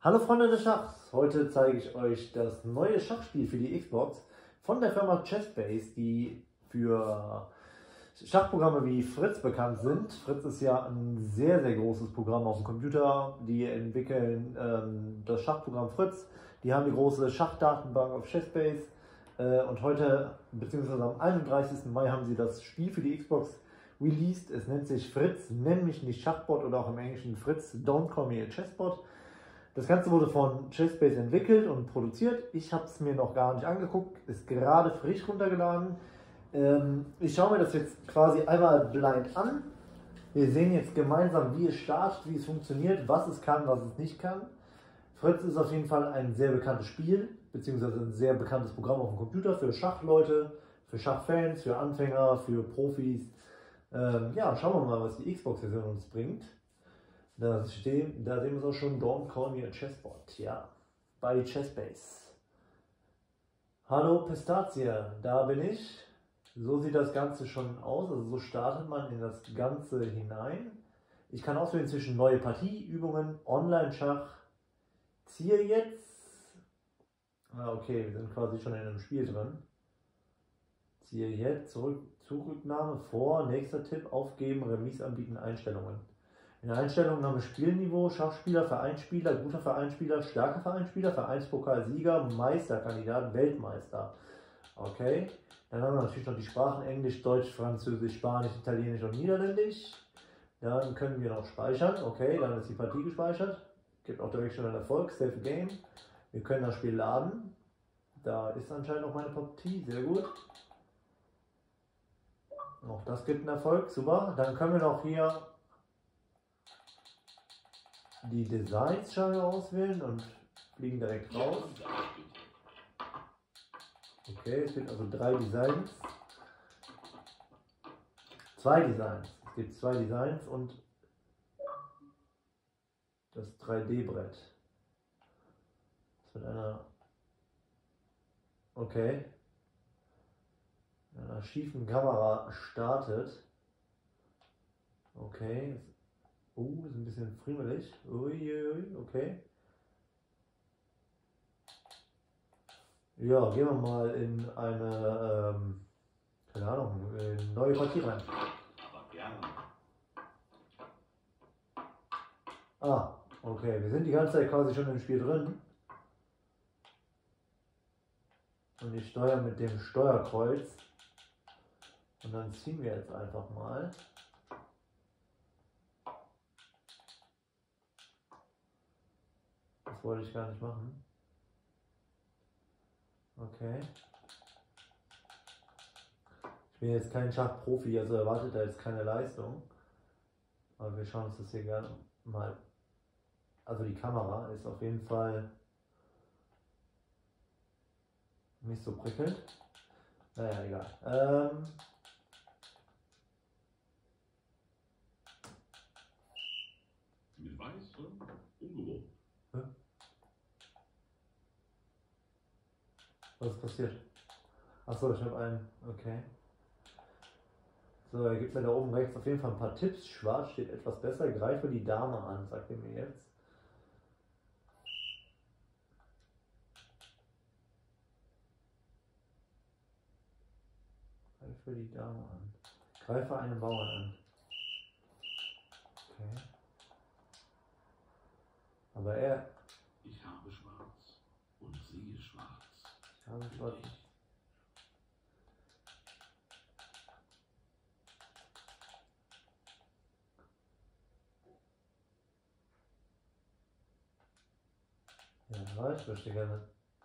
Hallo Freunde des Schachs, heute zeige ich euch das neue Schachspiel für die Xbox von der Firma Chessbase, die für Schachprogramme wie Fritz bekannt sind. Fritz ist ja ein sehr, sehr großes Programm auf dem Computer. Die entwickeln das Schachprogramm Fritz. Die haben die große Schachdatenbank auf Chessbase. Und heute, beziehungsweise am 31. Mai, haben sie das Spiel für die Xbox released. Es nennt sich Fritz, nenn mich nicht Schachbot, oder auch im Englischen Fritz, Don't Call Me a Chessbot. Das Ganze wurde von Chessbase entwickelt und produziert. Ich habe es mir noch gar nicht angeguckt, ist gerade frisch runtergeladen. Ich schaue mir das jetzt quasi einmal blind an. Wir sehen jetzt gemeinsam, wie es startet, wie es funktioniert, was es kann, was es nicht kann. Fritz ist auf jeden Fall ein sehr bekanntes Spiel, beziehungsweise ein sehr bekanntes Programm auf dem Computer für Schachleute, für Schachfans, für Anfänger, für Profis. Ja, schauen wir mal, was die Xbox-Version uns bringt. Da sehen wir es auch schon, Don't Call Me a Chessbot, ja, bei Chessbase. Hallo Pistazie, da bin ich. So sieht das Ganze schon aus, also so startet man in das Ganze hinein. Ich kann auswählen zwischen neue Partie, Übungen, Online-Schach, ziehe jetzt. Okay, wir sind quasi schon in einem Spiel drin. Ziehe jetzt, Zurücknahme, vor, nächster Tipp, aufgeben, Remis anbieten, Einstellungen. In den Einstellungen haben wir Spielniveau, Schachspieler, Vereinsspieler, guter Vereinsspieler, starker Vereinsspieler, Vereinspokalsieger, Meisterkandidat, Weltmeister. Okay, dann haben wir natürlich noch die Sprachen Englisch, Deutsch, Französisch, Spanisch, Italienisch und Niederländisch. Dann können wir noch speichern. Okay, dann ist die Partie gespeichert. Gibt auch direkt schon einen Erfolg, Save Game. Wir können das Spiel laden. Da ist anscheinend auch meine Partie, sehr gut. Auch das gibt einen Erfolg, super. Dann können wir noch hier die Designs schon auswählen und fliegen direkt raus. Okay, es gibt also 3 Designs. 2 Designs. Es gibt 2 Designs und das 3D-Brett. Das mit einer, okay, einer schiefen Kamera startet. Okay. Ist ein bisschen friemelig. Uiuiui, okay. Ja, gehen wir mal in eine, keine Ahnung, eine neue Partie rein. Okay, wir sind die ganze Zeit quasi schon im Spiel drin. Und ich steuere mit dem Steuerkreuz. Und dann ziehen wir jetzt einfach mal. Das wollte ich gar nicht machen. Okay. Ich bin jetzt kein Schachprofi, also erwartet da jetzt keine Leistung. Aber wir schauen uns das hier gerne mal. Also die Kamera ist auf jeden Fall nicht so prickelnd. Naja, egal. Mit Weiß, ungewohnt. Was ist passiert? Achso, ich habe einen. Okay. So, er gibt mir da oben rechts auf jeden Fall ein paar Tipps. Schwarz steht etwas besser. Greife die Dame an, sagt er mir jetzt. Greife die Dame an. Greife einen Bauern an. Okay. Aber er... Ich habe schwarz und sehe schwarz. Ich habe schwarz. Ja, ich möchte gerne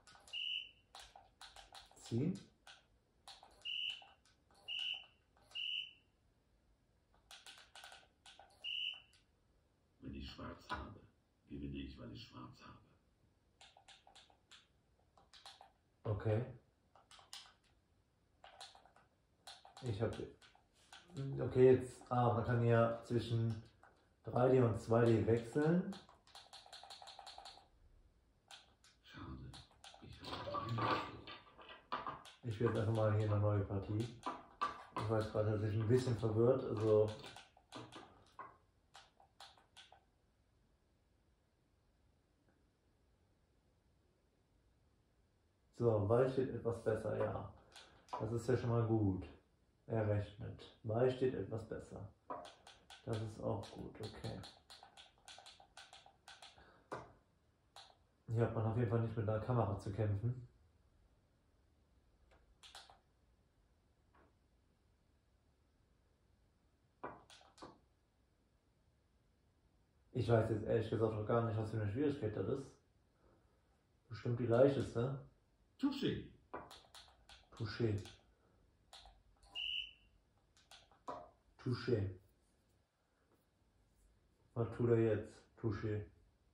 ziehen. Wenn ich schwarz habe, gewinne ich, weil ich schwarz habe. Okay. Ich habe... Okay, jetzt... man kann hier zwischen 3D und 2D wechseln. Schade, ich habe einen. Ich will jetzt einfach mal hier eine neue Partie. Ich weiß gerade, dass ich ein bisschen verwirrt, also... So, Ball steht etwas besser, ja. Das ist ja schon mal gut. Er rechnet. Ball steht etwas besser. Das ist auch gut, okay. Hier hat man auf jeden Fall nicht mit einer Kamera zu kämpfen. Ich weiß jetzt ehrlich gesagt auch gar nicht, was für eine Schwierigkeit das ist. Bestimmt die leichteste. Touché. Touché. Touché. Was tut er jetzt? Touché.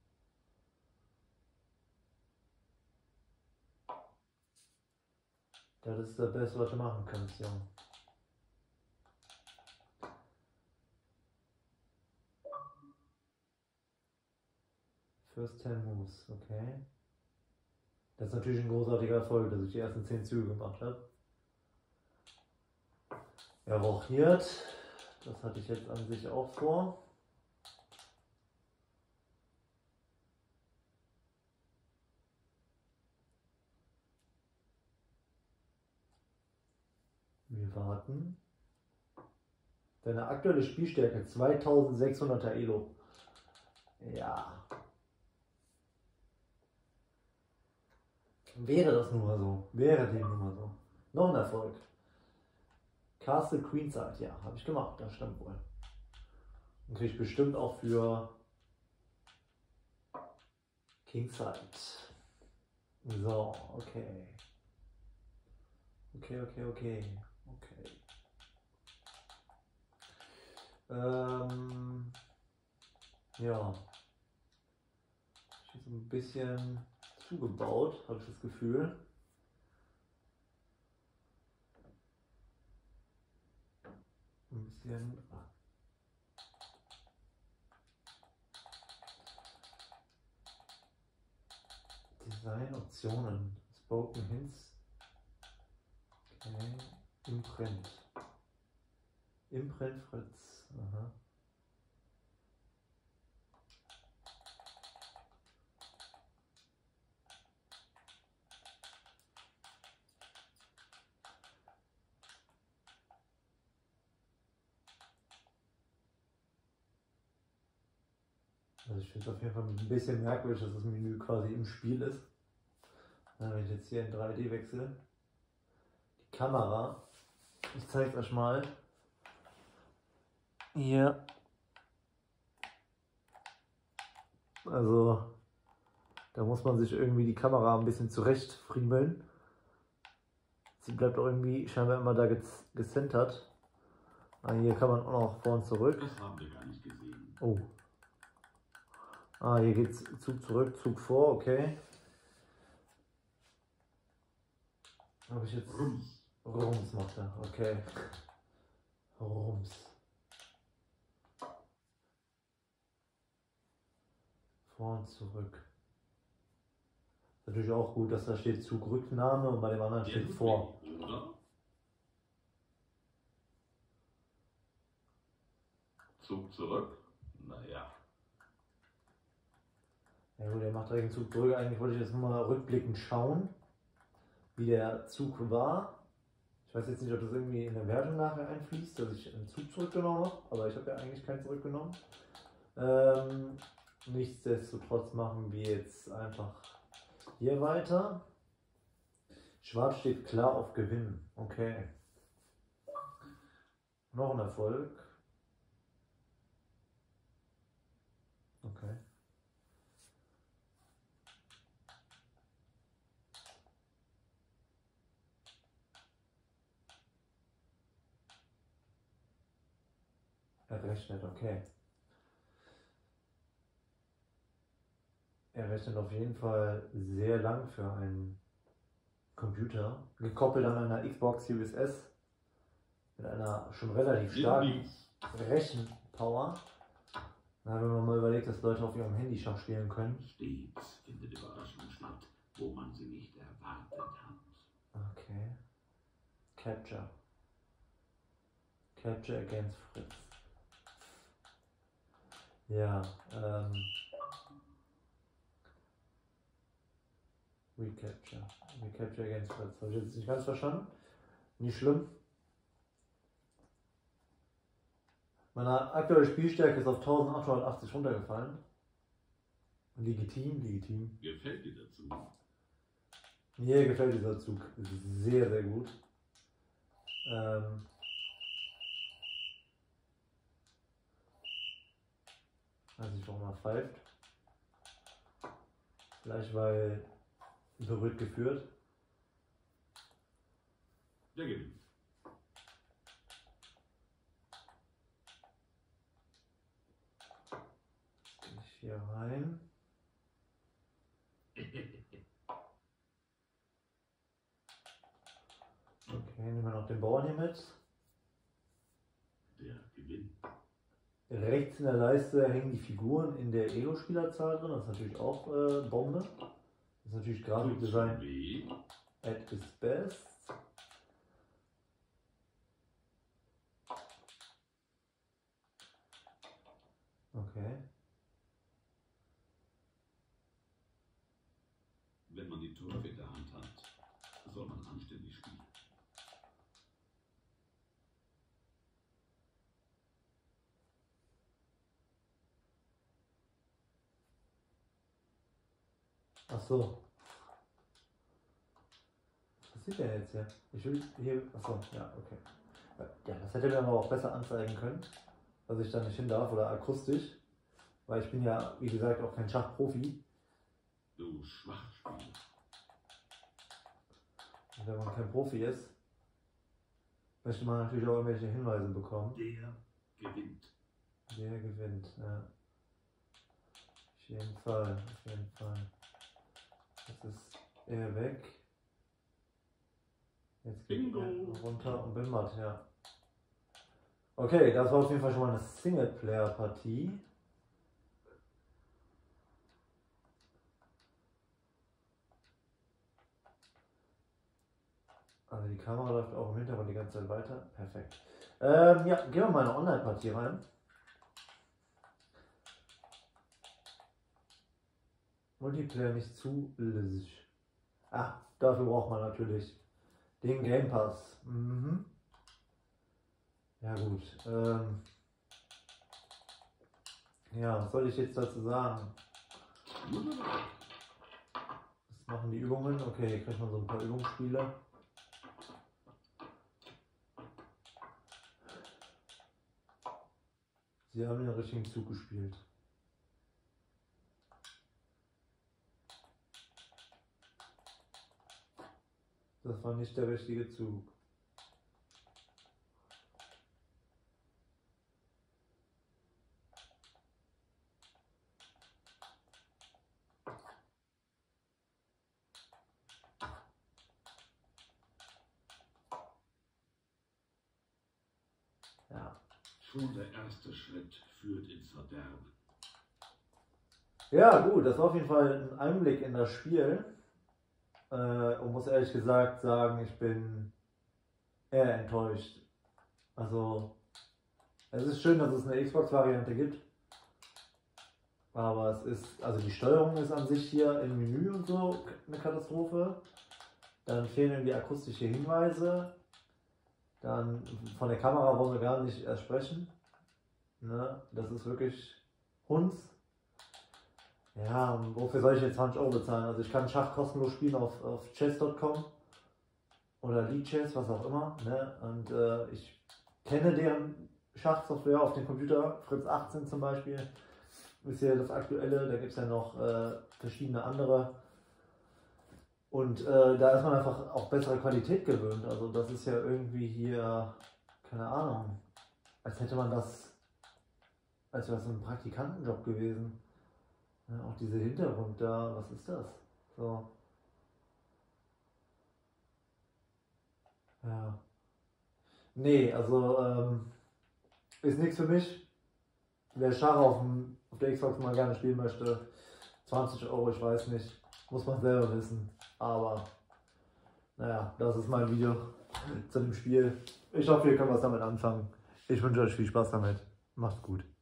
Das ist das Beste, was du machen kannst, Junge. First 10 Moves, okay. Das ist natürlich ein großartiger Erfolg, dass ich die ersten 10 Züge gemacht habe. Er rochiert. Das hatte ich jetzt an sich auch vor. Wir warten. Deine aktuelle Spielstärke 2600er Elo. Ja. Wäre das nun mal so. Wäre dem nun mal so. Noch ein Erfolg. Castle Queenside, ja, habe ich gemacht, das stimmt wohl. Und kriege ich bestimmt auch für Kingside. So, okay. Okay. Ja. Ich habe so ein bisschen zugebaut, habe ich das Gefühl. Ein bisschen. Design-Optionen. Spoken Hints. Okay. Imprint. Imprint Fritz. Aha. Also ich finde es auf jeden Fall ein bisschen merkwürdig, dass das Menü quasi im Spiel ist. Wenn ich jetzt hier in 3D wechsle. Die Kamera. Ich zeige es euch mal. Hier. Also da muss man sich irgendwie die Kamera ein bisschen zurechtfriemeln. Sie bleibt auch irgendwie scheinbar immer da gecentert. Hier kann man auch noch vor und zurück. Das haben wir gar nicht gesehen. Oh. Hier geht's Zug zurück, Zug vor, okay. Habe ich jetzt. Rums macht er, okay. Rums. Vor und zurück. Ist natürlich auch gut, dass da steht Zugrücknahme und bei dem anderen steht vor. Oder? Zug zurück? Naja. Ja gut, der macht direkt einen Zug zurück. Eigentlich wollte ich jetzt nur mal rückblickend schauen, wie der Zug war. Ich weiß jetzt nicht, ob das irgendwie in der Wertung nachher einfließt, dass ich einen Zug zurückgenommen habe, aber ich habe ja eigentlich keinen zurückgenommen. Nichtsdestotrotz machen wir jetzt einfach hier weiter. Schwarz steht klar auf Gewinn. Okay. Noch ein Erfolg. Okay. Er rechnet, okay. Er rechnet auf jeden Fall sehr lang für einen Computer. Gekoppelt an einer Xbox Series S. Mit einer schon relativ starken Rechenpower. Na, wenn man mal überlegt, dass Leute auf ihrem Handy Schach spielen können. Stets findet Überraschung statt, wo man sie nicht erwartet hat. Okay. Capture. Capture against Fritz. Ja, Recapture. Recapture against Fritz. Habe ich jetzt nicht ganz verstanden. Nicht schlimm. Meine aktuelle Spielstärke ist auf 1880 runtergefallen. Legitim, legitim. Gefällt dir der Zug? Mir gefällt dieser Zug sehr, sehr gut. Weiß nicht, warum er pfeift. Vielleicht weil so wird geführt. Der gewinnt. Ich hier rein. Okay, nehmen wir noch den Bauern hier mit. Der gewinnt. Rechts in der Leiste hängen die Figuren in der Elo-Spielerzahl drin. Das ist natürlich auch Bombe. Das ist natürlich Grafikdesign B. at its best. Okay. Wenn man die Turf in der Hand hat, soll man anständig spielen. Ach so. Was sieht der jetzt hier? Ich will hier. Ach so, ja, okay. Ja, das hätte mir aber auch besser anzeigen können, dass ich da nicht hin darf oder akustisch. Weil ich bin ja, wie gesagt, auch kein Schachprofi. Du Schwachspieler. Und wenn man kein Profi ist, möchte man natürlich auch irgendwelche Hinweise bekommen. Der gewinnt. Der gewinnt, ja. Auf jeden Fall, auf jeden Fall. Jetzt ist er weg. Jetzt geht Bingo. er runter und bin matt, ja. Okay, das war auf jeden Fall schon mal eine Singleplayer-Partie. Also die Kamera läuft auch im Hintergrund die ganze Zeit weiter. Perfekt. Ja, gehen wir mal in eine Online-Partie rein. Multiplayer nicht zulässig. Ah, dafür braucht man natürlich den Game Pass. Mhm. Ja gut. Ja, was soll ich jetzt dazu sagen? Was machen die Übungen? Okay, hier kriegt man so ein paar Übungsspiele. Sie haben den richtigen Zug gespielt. Das war nicht der richtige Zug. Ja. Schon der erste Schritt führt ins Verderben. Ja, gut, das war auf jeden Fall ein Einblick in das Spiel. Und muss ehrlich gesagt sagen, ich bin eher enttäuscht. Also, es ist schön, dass es eine Xbox-Variante gibt. Aber es ist, also die Steuerung ist an sich hier im Menü und so eine Katastrophe. Dann fehlen irgendwie akustische Hinweise. Dann von der Kamera wollen wir gar nicht erst sprechen. Ne? Das ist wirklich Hunds. Ja, und wofür soll ich jetzt 20 Euro bezahlen? Also ich kann Schach kostenlos spielen auf chess.com oder Lichess, was auch immer. Ne? Und ich kenne deren Schachsoftware auf dem Computer, Fritz 18 zum Beispiel, ist ja das aktuelle, da gibt es ja noch verschiedene andere. Und da ist man einfach auch bessere Qualität gewöhnt. Also das ist ja irgendwie hier, keine Ahnung, als hätte man das, als wäre das so ein Praktikantenjob gewesen. Ja, auch diese Hintergrund da, was ist das? So. Ja. Nee, also ist nichts für mich. Wer Schach auf der Xbox mal gerne spielen möchte, 20 Euro, ich weiß nicht, muss man selber wissen. Aber naja, das ist mein Video zu dem Spiel. Ich hoffe, ihr könnt was damit anfangen. Ich wünsche euch viel Spaß damit. Macht's gut.